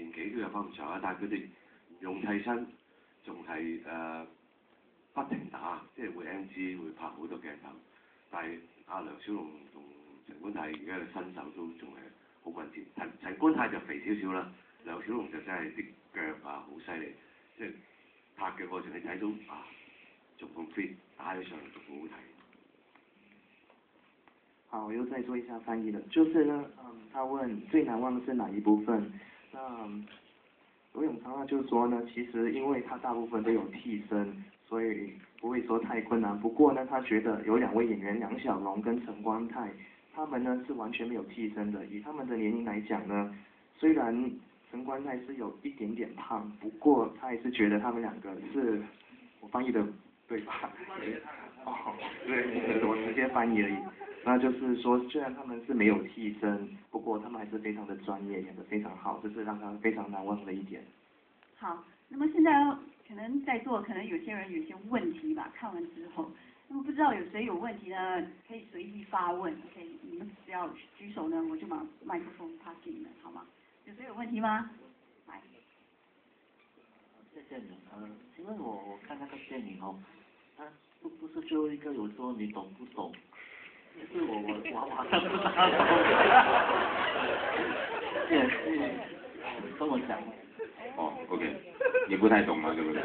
年紀都有翻咁上下，但係佢哋唔用替身，仲係不停打，即係會 NG 會拍好多鏡頭。但係阿梁小龍同陳冠泰而家嘅身手都仲係好轟烈。陳冠泰就肥少少啦，梁小龍就真係啲腳啊好犀利，即係拍嘅過程你睇到啊，仲咁 fit， 打起上嚟仲好好睇。 好，我又再做一下翻译了，就是呢，他问最难忘的是哪一部分？那罗永昌呢就说呢，其实因为他大部分都有替身，所以不会说太困难。不过呢，他觉得有2位演员梁小龙跟陈光泰，他们呢是完全没有替身的。以他们的年龄来讲呢，虽然陈光泰是有一点点胖，不过他还是觉得他们2个是，我翻译的对吧？哦，对，我直接翻译而已。那就是说，虽然他们是没有替身，不过他们还是非常的专业，演得非常好，这是让他非常难忘的一点。 好，那么现在可能在座可能有些人有些问题吧，看完之后，那么不知道有谁有问题呢，可以随意发问 ，OK， 你们只要举手呢，我就把麦克风发给你们，好吗？有谁有问题吗？来。 谢谢你，请问我看那个电影哦，他不是最后一个有说你懂不懂？就是我好像不知道。跟我講。 哦 ，OK， 亦都太懂啦，對唔對？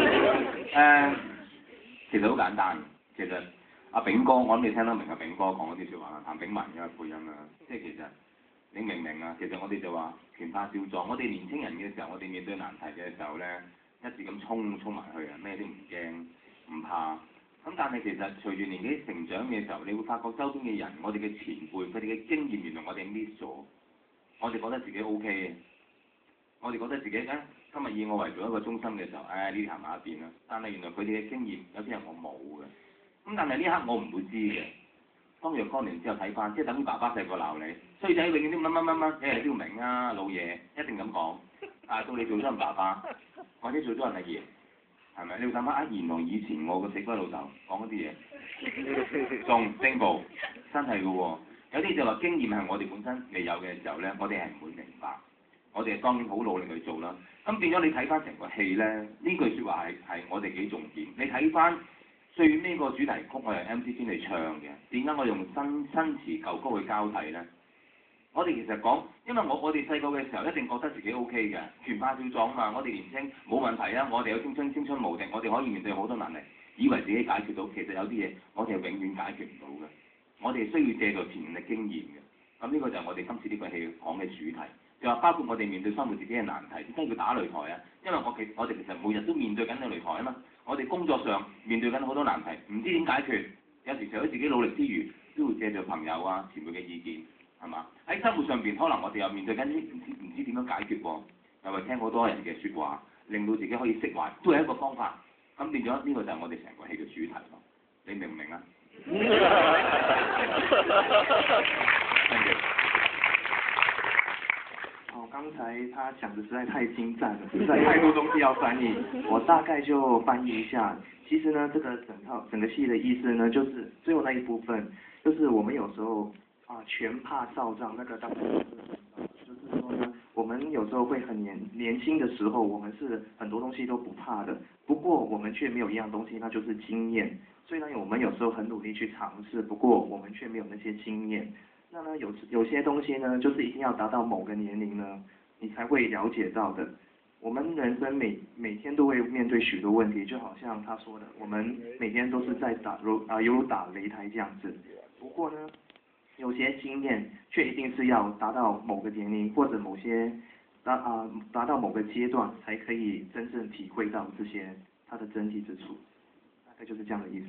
其實好簡單，其實阿炳哥，我諗你聽得明阿炳哥講嗰啲説話啦，譚炳文嘅配音啦，即係其實你明唔明啊？其實我哋就話拳怕少壯，我哋年青人嘅時候，我哋面對難題嘅時候咧，一致咁衝埋去啊，咩都唔驚唔怕。咁但係其實隨住年紀成長嘅時候，你會發覺周邊嘅人，我哋嘅前輩，佢哋嘅經驗原來我哋 miss 咗，我哋覺得自己 OK 嘅，我哋覺得自己咧今日以我為做一個中心嘅時候，呢啲行埋一邊啦。但係原來佢哋嘅經驗有啲係我冇嘅，咁但係呢刻我唔會知嘅。當若干年之後睇翻，即係等於爸爸細個鬧你，衰仔永遠都乜，你都要明啊，老爺一定咁講。到你做咗人爸爸，或者做咗人阿爺。係咪？你要諗下原來以前我個死鬼老豆講嗰啲嘢，仲正步，真係嘅喎。有啲就話經驗係我哋本身未有嘅時候咧，我哋係唔會明白。我哋當然好努力去做啦。咁變咗你睇翻成個戲咧，呢句説話係我哋幾重點。你睇翻最尾個主題曲，我係 MC 先嚟唱嘅。點解我用新詞舊歌去交替咧？我哋其實講，因為我哋細個嘅時候一定覺得自己 OK 嘅，拳怕少壯嘛，我哋年青冇問題啊，我哋有青春無敵，我哋可以面對好多難題，以為自己解決到，其實有啲嘢我哋係永遠解決唔到嘅，我哋需要借助前人嘅經驗嘅。咁呢個就係我哋今次呢個戲講嘅主題，就話包括我哋面對生活自己嘅難題，點解要打擂台啊？因為我哋其實每日都面對緊嘅擂台啊嘛，我哋工作上面對緊好多難題，唔知點解決，有時除咗自己努力之餘，都會借助朋友啊、前輩嘅意見。係嘛？喺生活上邊，可能我哋又面對緊啲唔知點樣解決喎，又係聽好多人嘅説話，令到自己可以釋懷，都係一個方法。咁變咗呢個就係我哋成個戲嘅主題咯。你明唔明啊？ 哦，剛才他講的實在太精湛了，實在太多東西要翻譯，我大概就翻譯一下。其實呢，這個整個戲的意思呢，就是最後那一部分，就是我們有時候。拳怕少壯，那個當然就是說呢，我們有時候會很年輕的時候，我們是很多東西都不怕的，不過我們卻沒有一樣東西，那就是經驗。雖然我們有時候很努力去嘗試，不過我們卻沒有那些經驗。那呢有些東西呢，就是一定要達到某個年齡呢，你才會了解到的。我們人生每天都會面對許多問題，就好像他說的，我們每天都是在猶如打擂台這樣子。不過呢，有些經驗卻一定是要達到某個年齡或者達到某個階段，才可以真正體會到這些它的真諦之處。大概就是這樣的意思。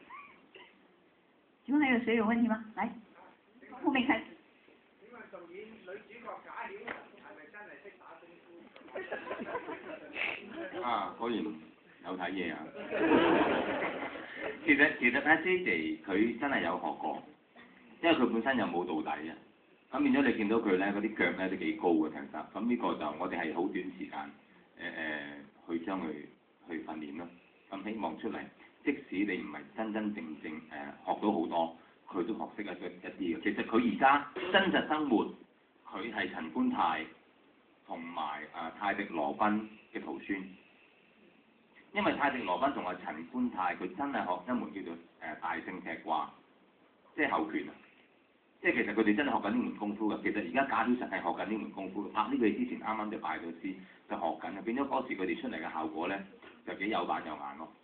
請問還有誰有問題嗎？來，後面開始。 點解導演女主角假料係咪真係識打功夫？ 啊，果然有睇嘢啊！其實阿 J 佢真係有學過。因為佢本身有冇到底嘅，咁變咗你見到佢咧嗰啲腳咧都幾高嘅，其實咁呢個就我哋係好短時間去將佢去訓練咯。咁希望出嚟，即使你唔係真正學到好多，佢都學識一啲嘅。其實佢而家真實生活，佢係陳冠泰， 同埋泰迪羅賓嘅徒孫。因為泰迪羅賓同阿陳官泰佢真係學一門叫做大聖踢掛，即係後拳啊！即係其實佢哋真係學緊呢門功夫嘅。其實而家賈曉晨係學緊呢門功夫嘅。拍呢個之前啱啱就拜咗師，就學緊嘅。變咗嗰時佢哋出嚟嘅效果咧，就幾有板有眼咯。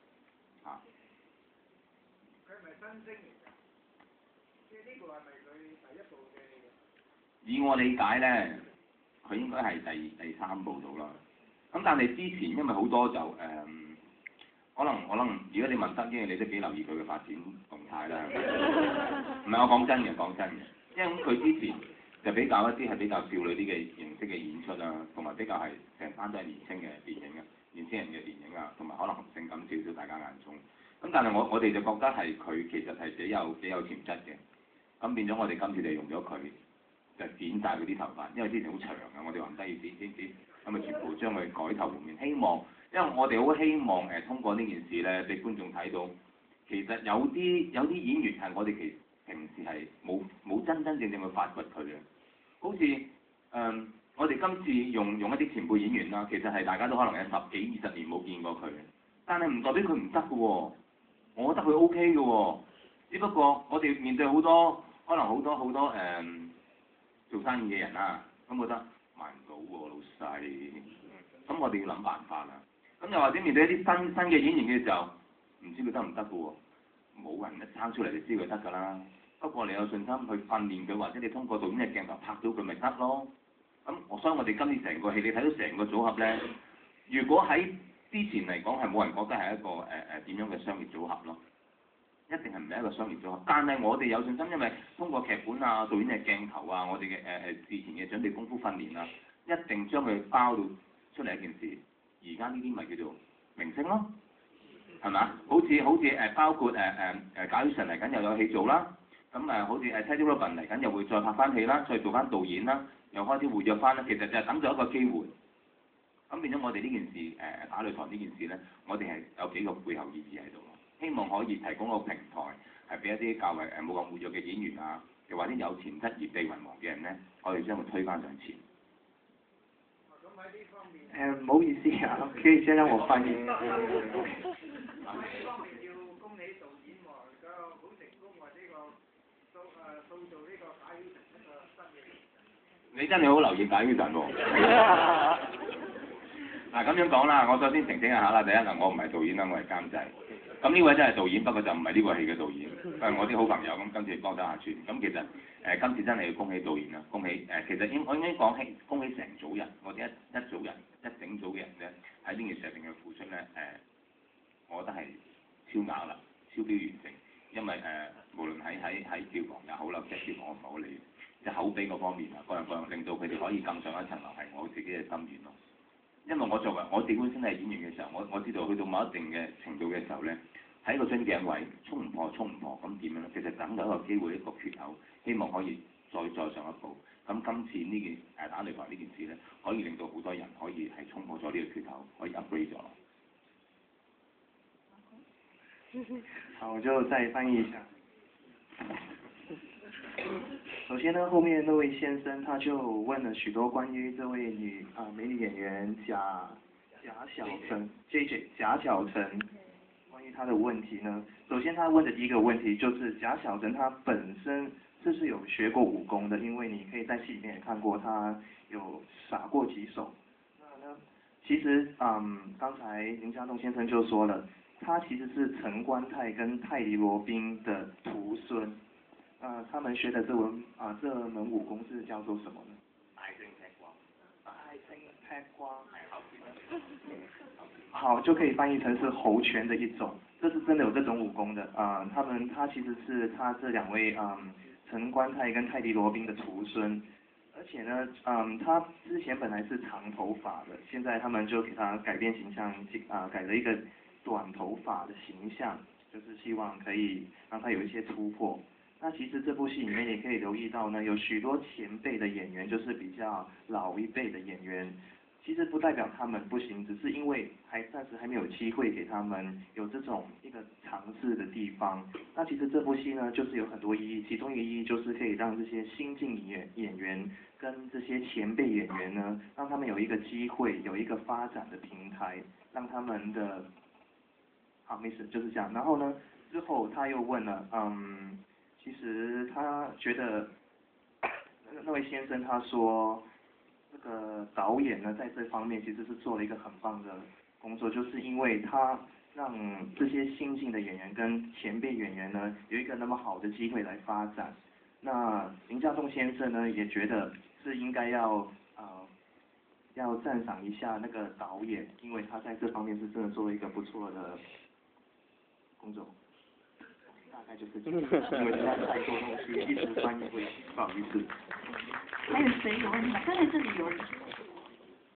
佢係咪新星嚟㗎？即係呢個係咪佢第一部嘅？ 以我理解咧，佢應該係第三部到啦。咁但係之前因為好多就可能如果你問德英，你都幾留意佢嘅發展動態啦。唔係我講真嘅，因為佢之前就比較一啲係比較少女啲嘅形式嘅演出啦，同埋比較係成班都係年輕嘅電影啊，年輕人嘅電影啊，同埋可能性感少少大家眼中。咁但係我哋就覺得係佢其實係幾有潛質嘅。咁變咗我哋今次就用咗佢，就剪晒佢啲頭髮，因為之前好長啊，我哋話唔得要剪，咁咪全部將佢改頭換面，希望。因為我哋好希望通過呢件事咧，俾觀眾睇到，其實有啲演員係我哋平時係冇真正去發掘佢嘅。好似我哋今次用一啲前輩演員啦，其實係大家都可能有10幾20年冇見過佢嘅，但係唔代表佢唔得嘅喎。我覺得佢 OK 嘅喎，只不過我哋面對好多可能好多做生意嘅人啦，咁覺得賣唔到喎老細，咁我哋要諗辦法啦。咁又或者面對一啲新嘅演員嘅時候，唔知佢得唔得嘅喎，冇人一生出嚟就知佢得㗎啦。不過你有信心去訓練佢，或者你通過導演嘅鏡頭拍到佢咪得咯。咁所以我哋今次成個戲，你睇到成個組合咧，如果喺之前嚟講係冇人覺得係一個點樣嘅商業組合咯，一定係唔係一個商業組合。但係我哋有信心，因為通過劇本啊、導演嘅鏡頭啊、我哋嘅事前嘅準備功夫訓練啊，一定將佢包到出嚟一件事。而家呢啲咪叫做明星咯，係嘛？好似包括賈曉晨嚟緊又有戲做啦，咁好似Teddy Robin 嚟緊又會再拍翻戲啦，再做翻導演啦，又開始活躍翻啦。其實就係等咗一個機會。咁變咗我哋呢件事打擂台呢件事咧，我哋係有幾個背後意義喺度咯。希望可以提供個平台，係俾一啲較為冇咁活躍嘅演員啊，又或者有潛質而被遺忘嘅人咧，我哋將佢推翻上前。 唔好意思啊，可以先讓我翻譯。 呢方面要恭喜導演喎，個好成功喎，呢個塑造呢個賈曉晨一個新嘅。 你真係好留意賈曉晨喎。嗱咁樣講啦，我首先澄清一下啦。第一我唔係導演啦，我係監製。咁呢位真係導演，不過就唔係呢個戲嘅導演，係我啲好朋友咁今次幫手下傳。咁其實今次真係要恭喜導演啦，恭喜其實我應該講係恭喜成組人，我哋一組人一整組嘅人咧喺呢件事上面嘅付出咧我覺得係超額啦，超標完成。因為無論喺票房也好啦，即係票房我唔好理，即係口碑嗰方面啊，各樣令到佢哋可以更上一層樓，係我自己嘅心願咯。因為我作為我自己本身係演員嘅時候，我知道去到某一定嘅程度嘅時候咧，喺個樽頸位衝唔破咁點樣咧？其實等到一個機會一個缺口，希望可以再上一步。咁今次呢件打擂台呢件事咧，可以令到好多人可以係衝破咗呢個缺口，可以 upgrade 咗。 好，我就再翻譯一下。首先呢，后面那位先生他就问了许多关于这位美女演员贾晓晨 JJ 贾晓晨关于她的问题呢。首先他问的第一个问题就是贾晓晨她本身是不是有学过武功的？因为你可以在戏里面也看过她有耍过几手。那呢，其实刚才林家栋先生就说了，他其实是陈官泰跟泰迪罗宾的徒孙。他们学的这门武功是叫做什么呢？大聖踢掛。好，就可以翻译成是猴拳的一种，这是真的有这种武功的。他其实是他这两位陈官泰跟泰迪罗宾的徒孙，而且呢，他之前本来是长头发的，现在他们就给他改变形象，改了一个短头发的形象，就是希望可以让他有一些突破。那其实这部戏里面也可以留意到呢，有许多前辈的演员，就是比较老一辈的演员， 其实不代表他们不行，只是因为暂时还没有机会给他们有这种一个尝试的地方。那其实这部戏呢，就是有很多意义，其中一个意义就是可以让这些新晋演员跟这些前辈演员呢，让他们有一个机会，有一个发展的平台，让他们的，好，没事，就是这样。然后呢，之后他又问了，其实他觉得那位先生他说。这个导演呢，在这方面其实是做了一个很棒的工作，就是因为他让这些新进的演员跟前辈演员呢，有一个那么好的机会来发展。那林家栋先生呢，也觉得是应该要赞赏一下那个导演，因为他在这方面是真的做了一个不错的工作。大概就是这样，因为实在太多东西，一时翻译不好意思。 还有谁有问题吗？刚才这里有。